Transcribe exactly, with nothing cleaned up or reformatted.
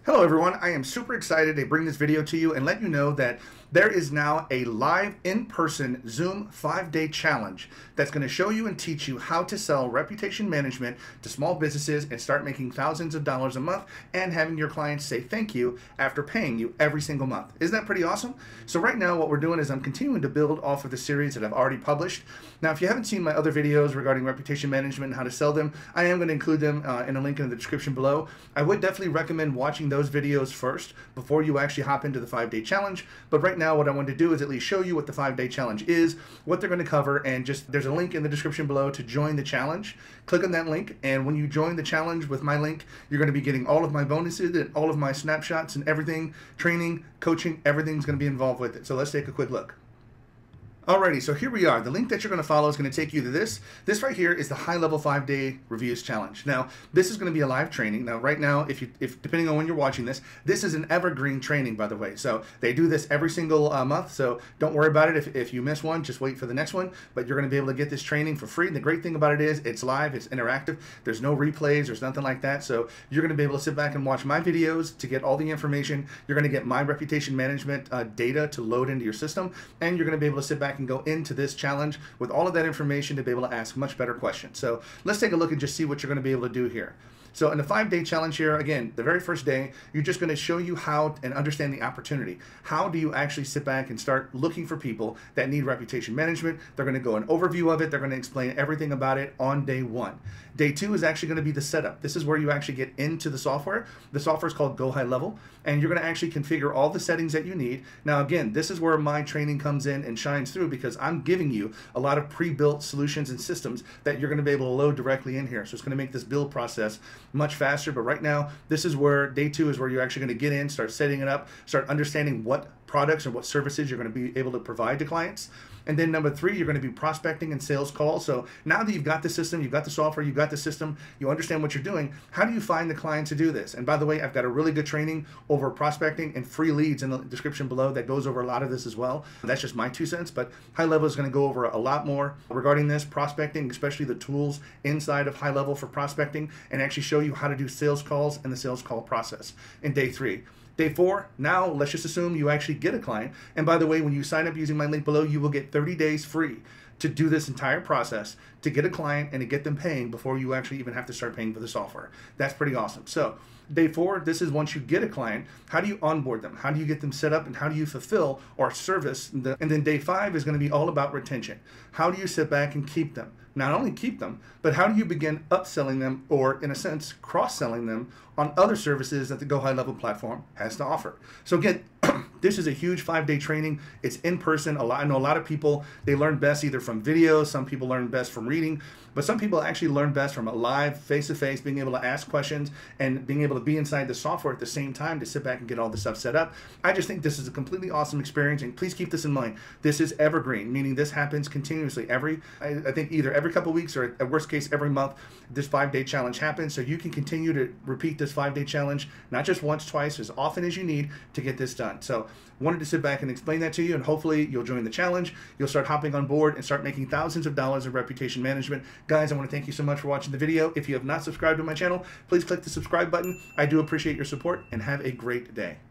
Hello everyone, I am super excited to bring this video to you and let you know that there is now a live in-person Zoom five-day challenge that's going to show you and teach you how to sell reputation management to small businesses and start making thousands of dollars a month and having your clients say thank you after paying you every single month. Isn't that pretty awesome? So right now what we're doing is I'm continuing to build off of the series that I've already published. Now if you haven't seen my other videos regarding reputation management and how to sell them, I am going to include them uh, in a link in the description below. I would definitely recommend watching those videos first before you actually hop into the five-day challenge. But right now what I want to do is at least show you what the five-day challenge is, what they're going to cover, and just there's a link in the description below to join the challenge. Click on that link, and when you join the challenge with my link, you're going to be getting all of my bonuses and all of my snapshots and everything, training, coaching, everything's going to be involved with it. So let's take a quick look. Alrighty, so here we are. The link that you're going to follow is going to take you to this. This right here is the High-Level five-day Reviews Challenge. Now, this is going to be a live training. Now, right now, if you, if depending on when you're watching this, this is an Evergreen training, by the way. So they do this every single uh, month. So don't worry about it. If, if you miss one, just wait for the next one. But you're going to be able to get this training for free. And the great thing about it is it's live, it's interactive. There's no replays, there's nothing like that. So you're going to be able to sit back and watch my videos to get all the information. You're going to get my reputation management uh, data to load into your system, and you're going to be able to sit back and go into this challenge with all of that information to be able to ask much better questions. So let's take a look and just see what you're going to be able to do here. So in the five-day challenge here, again, the very first day, you're just going to show you how and understand the opportunity. How do you actually sit back and start looking for people that need reputation management? They're going to go an overview of it. They're going to explain everything about it on day one. Day two is actually going to be the setup. This is where you actually get into the software. The software is called Gohighlevel, and you're going to actually configure all the settings that you need. Now, again, this is where my training comes in and shines through, because I'm giving you a lot of pre-built solutions and systems that you're going to be able to load directly in here. So it's going to make this build process much faster. But right now, this is where day two is where you're actually going to get in, start setting it up, start understanding what products and what services you're going to be able to provide to clients. And then number three, you're going to be prospecting and sales calls. So now that you've got the system, you've got the software, you've got the system, you understand what you're doing, how do you find the clients to do this? And by the way, I've got a really good training over prospecting and free leads in the description below that goes over a lot of this as well. That's just my two cents, but High-Level is going to go over a lot more regarding this prospecting, especially the tools inside of High-Level for prospecting, and actually show you how to do sales calls and the sales call process in day three. Day four, now let's just assume you actually get a client. And by the way, when you sign up using my link below, you will get thirty days free to do this entire process, to get a client and to get them paying before you actually even have to start paying for the software. That's pretty awesome. So day four, this is once you get a client, how do you onboard them? How do you get them set up, and how do you fulfill or service? The, and then day five is going to be all about retention. How do you sit back and keep them? Not only keep them, but how do you begin upselling them, or in a sense, cross-selling them on other services that the Gohighlevel platform has to offer? So again, this is a huge five-day training. It's in person. A lot, I know a lot of people, they learn best either from videos, some people learn best from reading, but some people actually learn best from a live, face-to-face, being able to ask questions and being able to be inside the software at the same time to sit back and get all this stuff set up. I just think this is a completely awesome experience, and please keep this in mind. This is evergreen, meaning this happens continuously. Every, I, I think either every couple weeks or at worst case every month, this five-day challenge happens, so you can continue to repeat this five-day challenge, not just once, twice, as often as you need to get this done. So wanted to sit back and explain that to you, and hopefully you'll join the challenge. You'll start hopping on board and start making thousands of dollars of reputation management. Guys, I want to thank you so much for watching the video. If you have not subscribed to my channel, please click the subscribe button. I do appreciate your support, and have a great day.